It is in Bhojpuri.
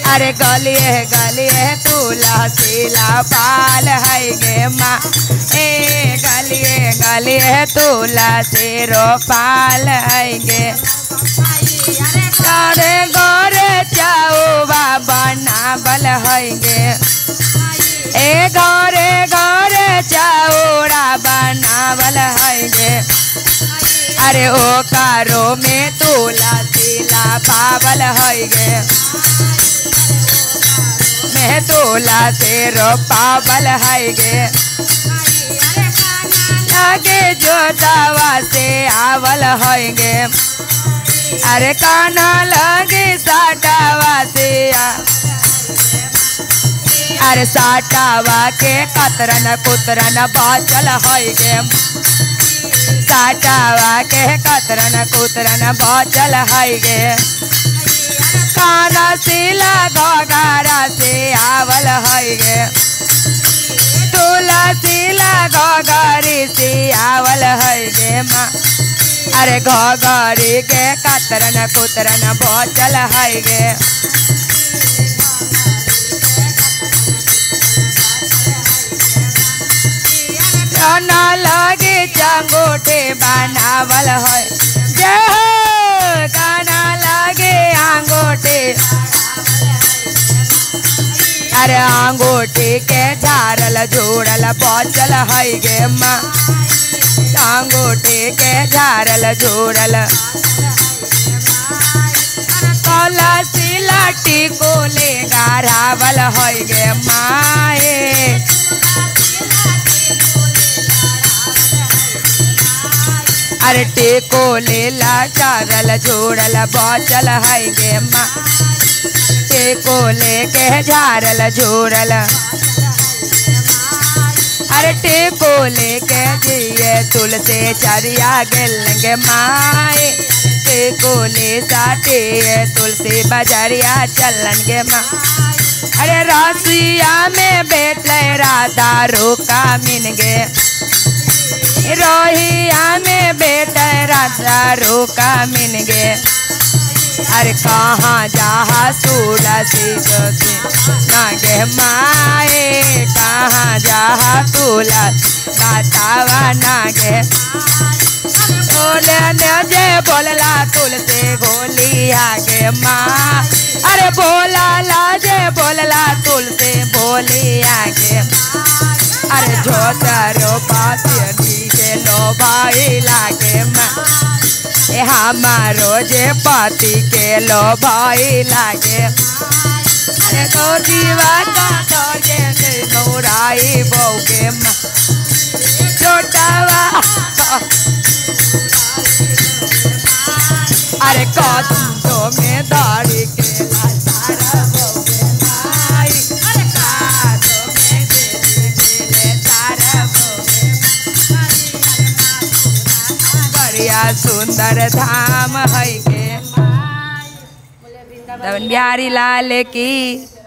अरे गलिए तुलसी पाल है गे माँ ए गलिए तुलसी पाल है गे अरे गोरे चौबा बनावल है गे ए घरे चौड़ा बनावल है गे अरे ओ कारो में तुलसी पावल है गे में तुलसी पावल है गे लगे जोतावा से आवल है गे अरे काना लगे साटावा से अरे साटावा के कतरन कुतरन बाचल है गे साटावा के कतरन कुतरन बाचल है गे काना सिला घोघरा से आवल है गे तुलसी घोघरी से आवल है गे माँ अरे घोघरी के कतरन कुतरन बाचल है गे ना लगे चंगोटे बनावल है जय गाना लगे आंगोटे अरे आंगोटे के झारल जोड़ल बाचल है गे माँ आंगोटे के झारल जोड़ल तुलसी लाठी को ले गारावल है गे माए अरे टेको लेला चारल जोड़ल बाचल है गे माँ टेको लेके झारल जोड़ल अरे टेको लेके जिए तुलसी चरिया गेलेंगे माए टेको ले साटे तुलसी बजरिया चलन गे माँ अरे रसिया में बैठले राधा रोका मिन गे रोहिया में बेटा राधा रोका मिन गे अरे कहाँ जहा तुलसी जोशी ना गे माए कहाँ जहा तुलसी बतावा ना गे जे बोलला तुलसी गोलिया गे माँ अरे बोला लाजे बोलला तुलसी बोलिया गे अरे जोतरो पाती के लो भाई लागे माँ ए हमारो जे पति के लो भाई लागे अरे तो दीवा का तो नौराई बोगे माँ छोटावा अरे कदम में दाढ़ी के लाचारा बोगे माई अरे कादो में दे तारा बोगे बढ़िया सुंदर धाम है गे बिहारी लाल की